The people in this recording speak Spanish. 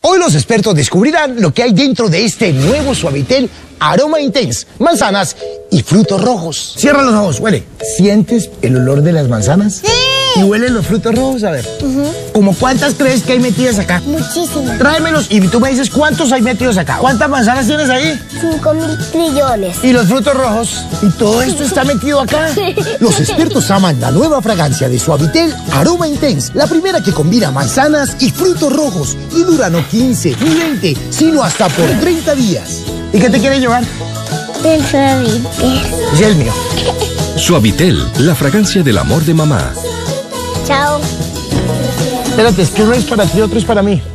Hoy los expertos descubrirán lo que hay dentro de este nuevo Suavitel Aroma Intense, manzanas y frutos rojos. Cierra los ojos, huele. ¿Sientes el olor de las manzanas? ¡Sí! ¿Y huelen los frutos rojos? A ver. ¿Cómo cuántas crees que hay metidas acá? Muchísimas. Tráemelos y tú me dices cuántos hay metidos acá. ¿Cuántas manzanas tienes ahí? 5.000 trillones. ¿Y los frutos rojos? ¿Y todo esto está metido acá? Los expertos aman la nueva fragancia de Suavitel Aroma Intense, la primera que combina manzanas y frutos rojos y dura no 15 ni 20, sino hasta por 30 días. ¿Y qué te quiere llevar? El Suavitel. Es el mío. Suavitel, la fragancia del amor de mamá. Chao. Espérate, es que uno es para ti, otro es para mí.